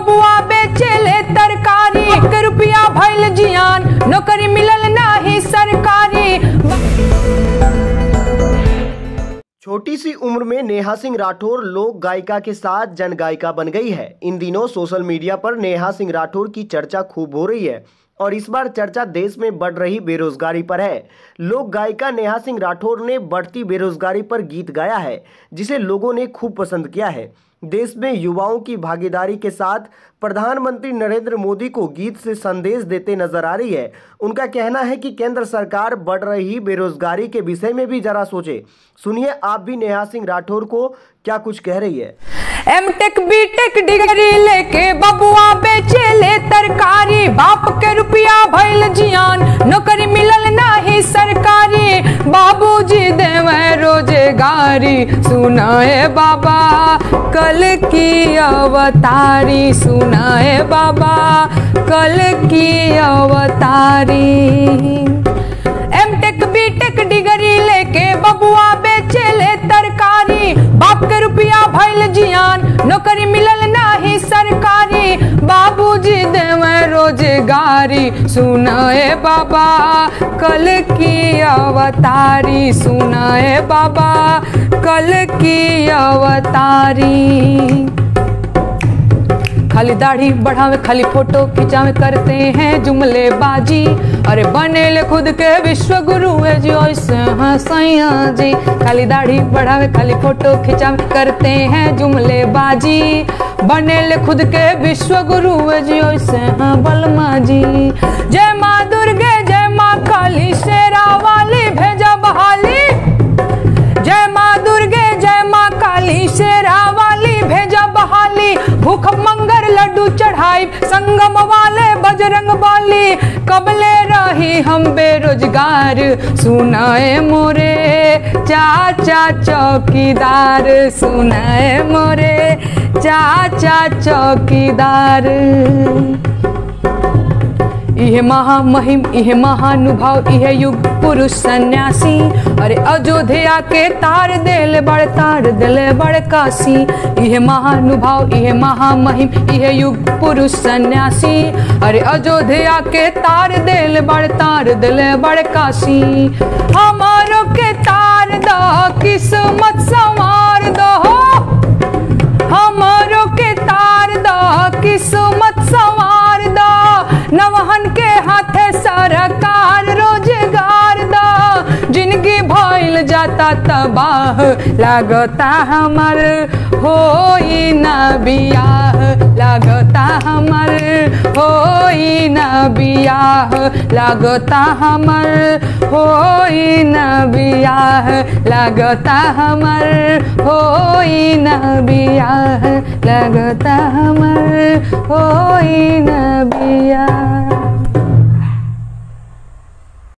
बबुआ बेचेले तरकारी, के रुपया भइल जियान, नौकरी मिलल नाही सरकारी। छोटी सी उम्र में नेहा सिंह राठौर लोक गायिका के साथ जन गायिका बन गई है। इन दिनों सोशल मीडिया पर नेहा सिंह राठौर की चर्चा खूब हो रही है और इस बार चर्चा देश में बढ़ रही बेरोजगारी पर है। लोक गायिका नेहा सिंह राठौर ने बढ़ती बेरोजगारी पर गीत गाया है, जिसे लोगों ने खूब पसंद किया है। देश में युवाओं की भागीदारी के साथ प्रधानमंत्री नरेंद्र मोदी को गीत से संदेश देते नजर आ रही है। उनका कहना है कि केंद्र सरकार बढ़ रही बेरोजगारी के विषय में भी जरा सोचे। सुनिए आप भी नेहा सिंह राठौर को क्या कुछ कह रही है। एमटेक बीटेक डिग्री लेके बबुआ बेचेले तरकारी, बाप के रुपया भइल जियान, नौकरी मिलल नाही सरकारी। बाबूजी देवे रोजगारी, सुनाए बाबा कल की अवतारी, सुनाए बाबा कल की अवतारी। एमटेक बीटेक डिग्री लेके बबुआ बेचेले तरकारी, बाप के रुपया भइल जियान, नौकरी मिलल नाही सरकारी। बाबूजी देवे रोजगारी, सुनाए बाबा कल की अवतारी, सुनाए बाबा कल की अवतारी। खाली दाढ़ी बढ़ावे, खाली फोटो खिंचावे, करते हैं जुमलेबाजी। अरे बनेले खुद के विश्व गुरु है जी, ऐसे हाँ सैया जी। खाली दाढ़ी बढ़ावे, खाली फोटो खिंचावे, करते हैं जुमलेबाजी। बनेले खुद के विश्व गुरु है जी, ऐसे हाँ बलमा जी। जय माँ दुर्गे जय माँ काली, शेरा वाली भेजा बहाली। जय माँ दुर्गे जय माँ काली, शेरा वाली भेजा बहाली। भूख मंगर लड्डू चढ़ाई, संगम वाले बजरंग बाली। कबले रही हम बेरोजगार, सुनाए मोरे चाचा चौकीदार, सुनाए मोरे चाचा चौकीदार। इहे महामहिम इहे महानुभाव, इहे युग पुरुष सन्यासी। अरे अयोध्या के तार देले बड़ काशी। इहे महानुभाव इहे महामहिम, इहे युग पुरुष सन्यासी। अरे अयोध्या के तार देले बड़ काशी। हमारो के तार दो, किस्मत संवार दो। हमारो के तार दो, किस्मत संवार दो। नवहन के हाथे सरकार रोजगार दो। जिंदगी भइल जाता तबाह, लागता हमर होई ना बियाह। लागता हमर होई ना बियाह। लागता हमर होई ना बियाह। लागता हमर होई ना बियाह। लागता हमर होई ना बियाह।